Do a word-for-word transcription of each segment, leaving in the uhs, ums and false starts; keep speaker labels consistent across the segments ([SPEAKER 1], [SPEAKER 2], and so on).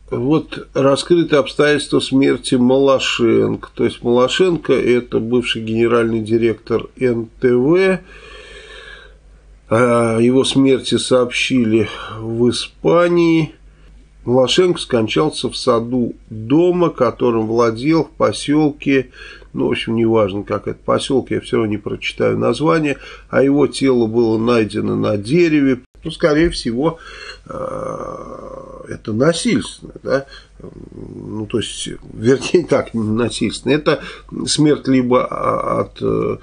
[SPEAKER 1] Вот раскрыты обстоятельства смерти Малашенко. То есть Малашенко — это бывший генеральный директор эн тэ вэ. О его смерти сообщили в Испании. Малашенко скончался в саду дома, которым владел в поселке, ну, в общем, неважно, как это поселок, я все равно не прочитаю название, а его тело было найдено на дереве. Ну, скорее всего, это насильственно, да? Ну, то есть, вернее, так, не насильственно. Это смерть либо от,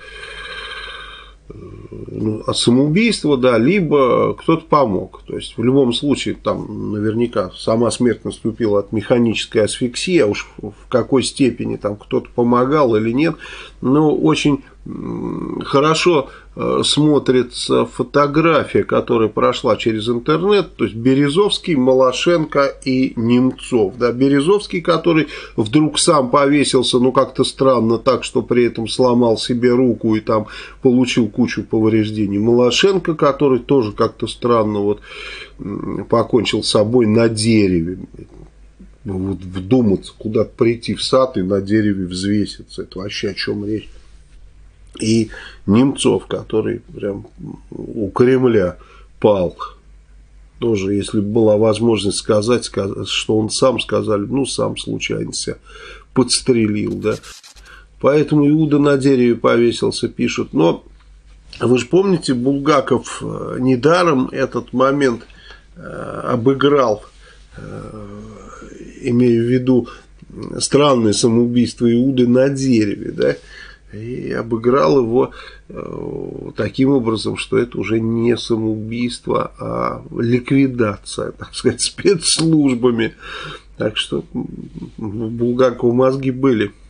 [SPEAKER 1] ну, от самоубийства, да, либо кто-то помог. То есть, в любом случае, там, наверняка, сама смерть наступила от механической асфиксии, а уж в какой степени там кто-то помогал или нет, но очень хорошо смотрится фотография, которая прошла через интернет, то есть Березовский, Малашенко и Немцов. Да, Березовский, который вдруг сам повесился, ну как-то странно так, что при этом сломал себе руку и там получил кучу повреждений. Малашенко, который тоже как-то странно вот покончил с собой на дереве. Вот вдуматься, куда-то прийти в сад и на дереве взвеситься, это вообще о чем речь. И Немцов, который прям у Кремля пал. Тоже, если была возможность сказать, сказать, что он сам, сказали, ну, сам случайно себя подстрелил, да. Поэтому Иуда на дереве повесился, пишут. Но вы же помните, Булгаков недаром этот момент обыграл, имея в виду странное самоубийство Иуды на дереве, да. И обыграл его э, таким образом, что это уже не самоубийство, а ликвидация, так сказать, спецслужбами. Так что у Булгакова мозги были.